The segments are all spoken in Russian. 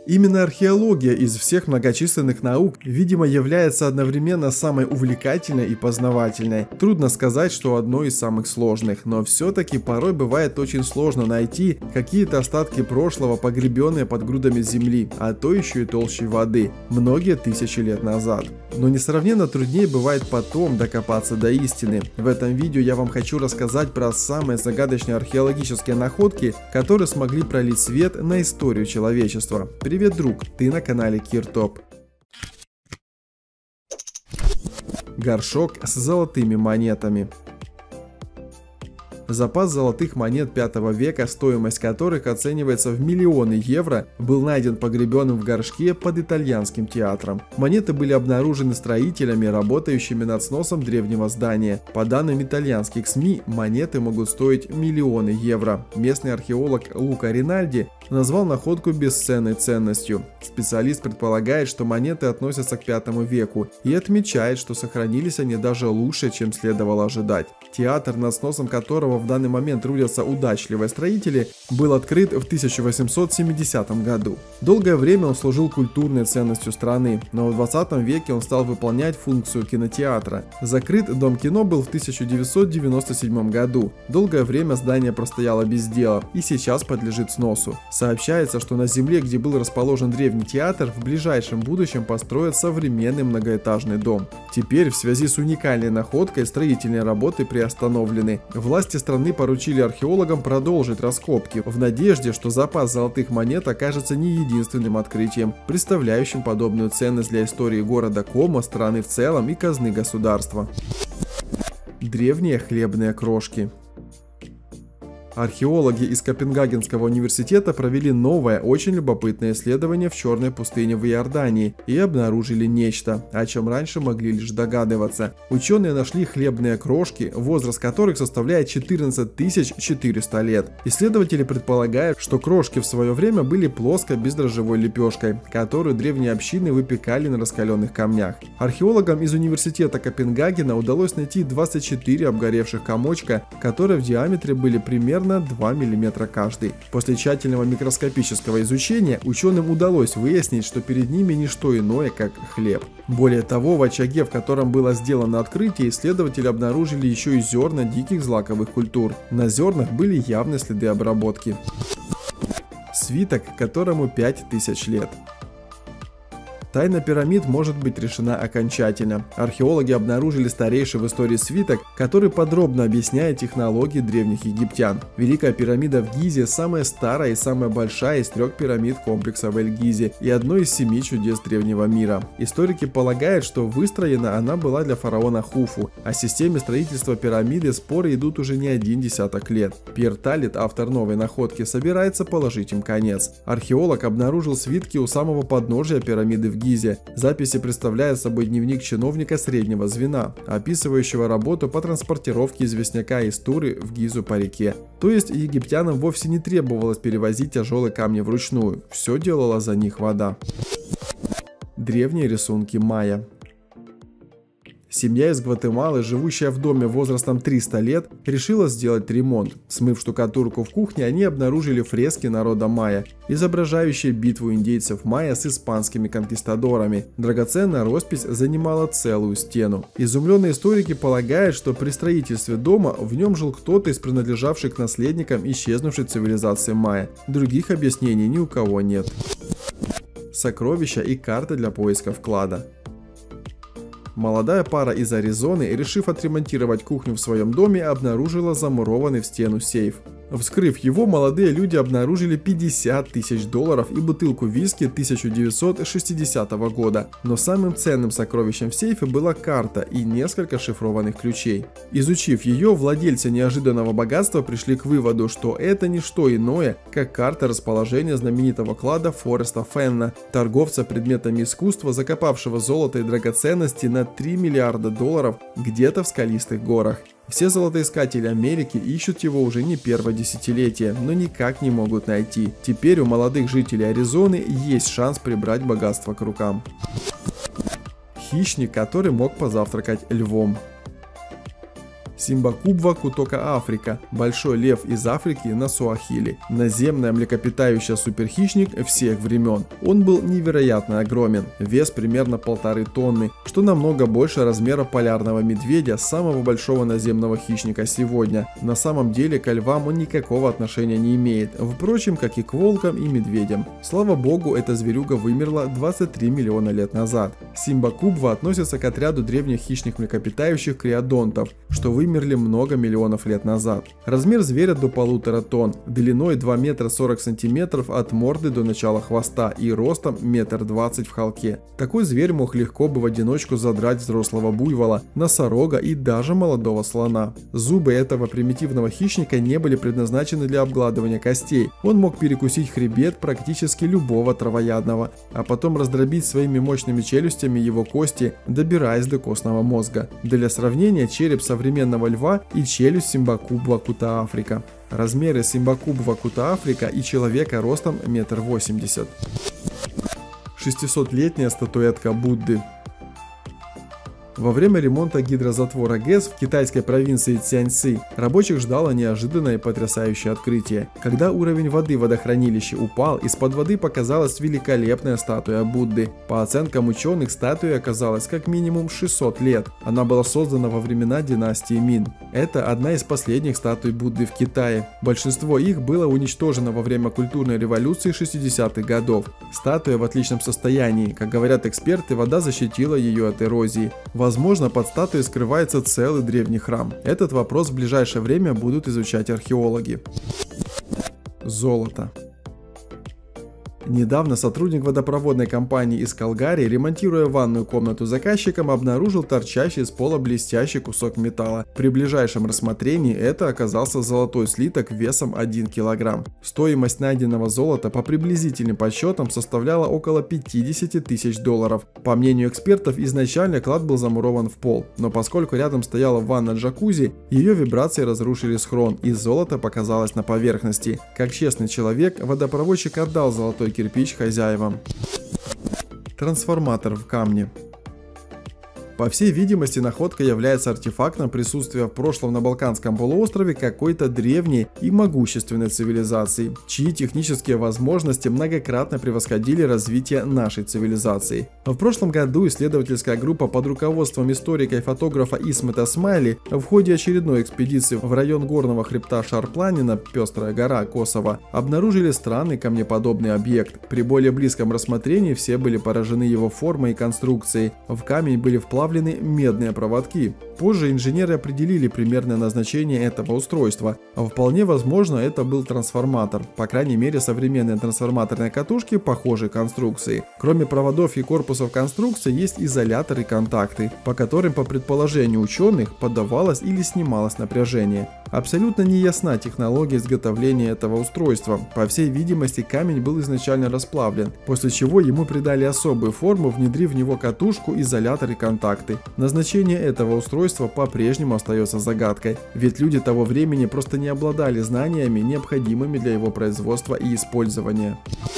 Именно археология из всех многочисленных наук, видимо, является одновременно самой увлекательной и познавательной. Трудно сказать, что одной из самых сложных, но все-таки порой бывает очень сложно найти какие-то остатки прошлого, погребенные под грудами земли, а то еще и толщей воды, многие тысячи лет назад. Но несравненно труднее бывает потом докопаться до истины. В этом видео я вам хочу рассказать про самые загадочные археологические находки, которые смогли пролить свет на историю человечества. Привет, друг, ты на канале Киртоп. Горшок с золотыми монетами. Запас золотых монет 5 века, стоимость которых оценивается в миллионы евро, был найден погребенным в горшке под итальянским театром. Монеты были обнаружены строителями, работающими над сносом древнего здания. По данным итальянских СМИ, монеты могут стоить миллионы евро. Местный археолог Лука Ринальди назвал находку бесценной ценностью. Специалист предполагает, что монеты относятся к 5 веку и отмечает, что сохранились они даже лучше, чем следовало ожидать. Театр, над сносом которого в данный момент трудятся удачливые строители, был открыт в 1870 году. Долгое время он служил культурной ценностью страны, но в 20 веке он стал выполнять функцию кинотеатра. Закрыт Дом кино был в 1997 году. Долгое время здание простояло без дела и сейчас подлежит сносу. Сообщается, что на земле, где был расположен древний театр, в ближайшем будущем построят современный многоэтажный дом. Теперь в связи с уникальной находкой строительные работы приостановлены. Власти страны поручили археологам продолжить раскопки в надежде, что запас золотых монет окажется не единственным открытием, представляющим подобную ценность для истории города Комо, страны в целом и казны государства. Древние хлебные крошки. Археологи из Копенгагенского университета провели новое, очень любопытное исследование в Черной пустыне в Иордании и обнаружили нечто, о чем раньше могли лишь догадываться. Ученые нашли хлебные крошки, возраст которых составляет 14 400 лет. Исследователи предполагают, что крошки в свое время были плоской бездрожжевой лепешкой, которую древние общины выпекали на раскаленных камнях. Археологам из университета Копенгагена удалось найти 24 обгоревших комочка, которые в диаметре были примерно 2 мм каждый. После тщательного микроскопического изучения ученым удалось выяснить, что перед ними не что иное, как хлеб. Более того, в очаге, в котором было сделано открытие, исследователи обнаружили еще и зерна диких злаковых культур. На зернах были явные следы обработки. Свиток, которому 5000 лет. Тайна пирамид может быть решена окончательно. Археологи обнаружили старейший в истории свиток, который подробно объясняет технологии древних египтян. Великая пирамида в Гизе – самая старая и самая большая из 3 пирамид комплекса в Эль-Гизе и одной из 7 чудес древнего мира. Историки полагают, что выстроена она была для фараона Хуфу. О системе строительства пирамиды споры идут уже не один десяток лет. Пьер Таллит, автор новой находки, собирается положить им конец. Археолог обнаружил свитки у самого подножия пирамиды в Гизе. Записи представляют собой дневник чиновника среднего звена, описывающего работу по транспортировке известняка из Туры в Гизу по реке. То есть египтянам вовсе не требовалось перевозить тяжелые камни вручную, все делала за них вода. Древние рисунки майя. Семья из Гватемалы, живущая в доме возрастом 300 лет, решила сделать ремонт. Смыв штукатурку в кухне, они обнаружили фрески народа майя, изображающие битву индейцев майя с испанскими конкистадорами. Драгоценная роспись занимала целую стену. Изумленные историки полагают, что при строительстве дома в нем жил кто-то из принадлежавших наследникам исчезнувшей цивилизации майя. Других объяснений ни у кого нет. Сокровища и карты для поиска вклада. Молодая пара из Аризоны, решив отремонтировать кухню в своем доме, обнаружила замурованный в стену сейф. Вскрыв его, молодые люди обнаружили $50 000 и бутылку виски 1960 года. Но самым ценным сокровищем в сейфе была карта и несколько шифрованных ключей. Изучив ее, владельцы неожиданного богатства пришли к выводу, что это не что иное, как карта расположения знаменитого клада Фореста Фенна, торговца предметами искусства, закопавшего золото и драгоценности на $3 миллиарда где-то в скалистых горах. Все золотоискатели Америки ищут его уже не первое десятилетие, но никак не могут найти. Теперь у молодых жителей Аризоны есть шанс прибрать богатство к рукам. Хищник, который мог позавтракать львом. Симбакубва кутока Африка – большой лев из Африки на суахили. Наземная млекопитающая суперхищник всех времен. Он был невероятно огромен, вес примерно 1,5 тонны, что намного больше размера полярного медведя, самого большого наземного хищника сегодня. На самом деле к львам он никакого отношения не имеет, впрочем, как и к волкам и медведям. Слава богу, эта зверюга вымерла 23 миллиона лет назад. Симбакубва относится к отряду древних хищных млекопитающих криодонтов, что вымерли много миллионов лет назад. Размер зверя до 1,5 тонн, длиной 2 метра 40 сантиметров от морды до начала хвоста и ростом 1,20 метра в холке. Такой зверь мог легко бы в одиночку задрать взрослого буйвола, носорога и даже молодого слона. Зубы этого примитивного хищника не были предназначены для обгладывания костей. Он мог перекусить хребет практически любого травоядного, а потом раздробить своими мощными челюстями его кости, добираясь до костного мозга. Для сравнения, череп современного льва и челюсть Симбакубва кута Африка. Размеры Симбакубва кута Африка и человека ростом 1,80 м. 600-летняя статуэтка Будды. Во время ремонта гидрозатвора ГЭС в китайской провинции Цзяньси рабочих ждало неожиданное и потрясающее открытие. Когда уровень воды в водохранилище упал, из-под воды показалась великолепная статуя Будды. По оценкам ученых, статуя оказалась как минимум 600 лет. Она была создана во времена династии Мин. Это одна из последних статуй Будды в Китае. Большинство их было уничтожено во время культурной революции 60-х годов. Статуя в отличном состоянии. Как говорят эксперты, вода защитила ее от эрозии. Возможно, под статуей скрывается целый древний храм. Этот вопрос в ближайшее время будут изучать археологи. Золото. Недавно сотрудник водопроводной компании из Калгари, ремонтируя ванную комнату заказчикам, обнаружил торчащий из пола блестящий кусок металла. При ближайшем рассмотрении это оказался золотой слиток весом 1 килограмм. Стоимость найденного золота по приблизительным подсчетам составляла около 50 тысяч долларов. По мнению экспертов, изначально клад был замурован в пол, но поскольку рядом стояла ванна джакузи, ее вибрации разрушили схрон, и золото показалось на поверхности. Как честный человек, водопроводчик отдал золотой кирпич хозяевам. Трансформатор в камне. По всей видимости, находка является артефактом присутствия в прошлом на Балканском полуострове какой-то древней и могущественной цивилизации, чьи технические возможности многократно превосходили развитие нашей цивилизации. В прошлом году исследовательская группа под руководством историка и фотографа Исмета Смайли в ходе очередной экспедиции в район горного хребта Шарпланина, Пестрая гора, Косово, обнаружили странный камнеподобный объект. При более близком рассмотрении все были поражены его формой и конструкцией. В камень были вплавлены медные проводки. Позже инженеры определили примерное назначение этого устройства. Вполне возможно, это был трансформатор. По крайней мере, современные трансформаторные катушки похожей конструкции. Кроме проводов и корпусов конструкции, есть изоляторы и контакты, по которым, по предположению ученых, подавалось или снималось напряжение. Абсолютно не ясна технология изготовления этого устройства. По всей видимости, камень был изначально расплавлен, после чего ему придали особую форму, внедрив в него катушку, изолятор и контакты. Назначение этого устройства по-прежнему остается загадкой, ведь люди того времени просто не обладали знаниями, необходимыми для его производства и использования.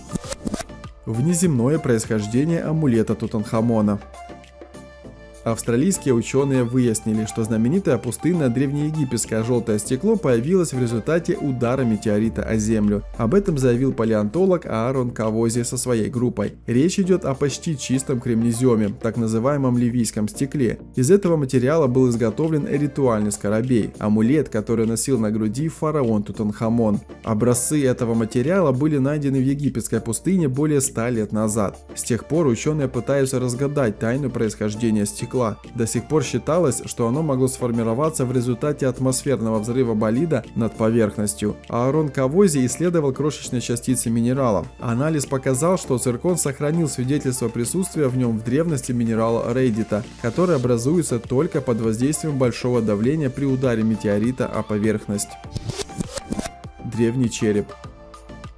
Внеземное происхождение амулета Тутанхамона. Австралийские ученые выяснили, что знаменитое пустынное древнеегипетское желтое стекло появилось в результате удара метеорита о Землю. Об этом заявил палеонтолог Аарон Кавози со своей группой. Речь идет о почти чистом кремнеземе, так называемом ливийском стекле. Из этого материала был изготовлен ритуальный скоробей, амулет, который носил на груди фараон Тутанхамон. Образцы этого материала были найдены в египетской пустыне более 100 лет назад. С тех пор ученые пытаются разгадать тайну происхождения стекла. До сих пор считалось, что оно могло сформироваться в результате атмосферного взрыва болида над поверхностью. Аарон Кавози исследовал крошечные частицы минерала. Анализ показал, что циркон сохранил свидетельство присутствия в нем в древности минерала рейдита, который образуется только под воздействием большого давления при ударе метеорита о поверхность. Древний череп.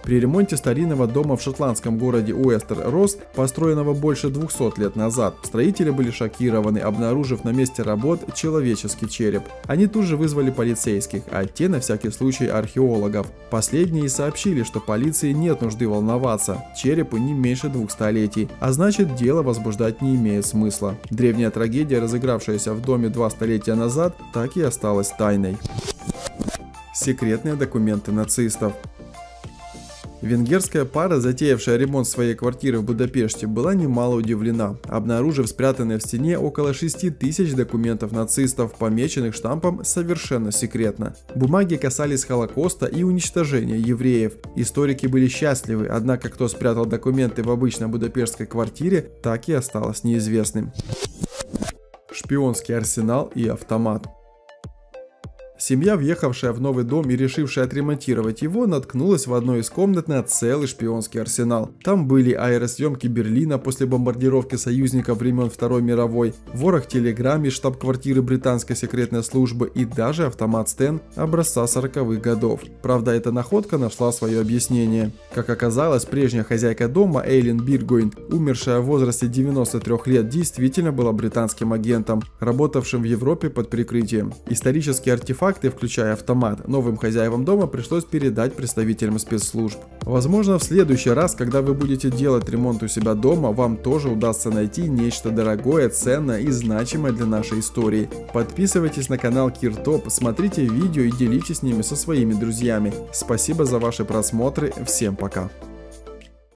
При ремонте старинного дома в шотландском городе Уэстер-Росс, построенного больше 200 лет назад, строители были шокированы, обнаружив на месте работ человеческий череп. Они тут же вызвали полицейских, а те на всякий случай археологов. Последние сообщили, что полиции нет нужды волноваться, черепу не меньше 2 столетий, а значит дело возбуждать не имеет смысла. Древняя трагедия, разыгравшаяся в доме 2 столетия назад, так и осталась тайной. Секретные документы нацистов. Венгерская пара, затеявшая ремонт своей квартиры в Будапеште, была немало удивлена, обнаружив спрятанные в стене около 6000 документов нацистов, помеченных штампом «Совершенно секретно». Бумаги касались Холокоста и уничтожения евреев. Историки были счастливы, однако кто спрятал документы в обычной будапештской квартире, так и осталось неизвестным. Шпионский арсенал и автомат. Семья, въехавшая в новый дом и решившая отремонтировать его, наткнулась в одной из комнат на целый шпионский арсенал. Там были аэросъемки Берлина после бомбардировки союзников времен Второй мировой, ворох телеграмм из штаб-квартиры британской секретной службы и даже автомат Стен образца 40-х годов. Правда, эта находка нашла свое объяснение. Как оказалось, прежняя хозяйка дома Эйлин Биргойн, умершая в возрасте 93 лет, действительно была британским агентом, работавшим в Европе под прикрытием. Исторический артефакт, включая автомат, новым хозяевам дома пришлось передать представителям спецслужб. Возможно, в следующий раз, когда вы будете делать ремонт у себя дома, вам тоже удастся найти нечто дорогое, ценное и значимое для нашей истории. Подписывайтесь на канал Киртоп, смотрите видео и делитесь с ними со своими друзьями. Спасибо за ваши просмотры, всем пока!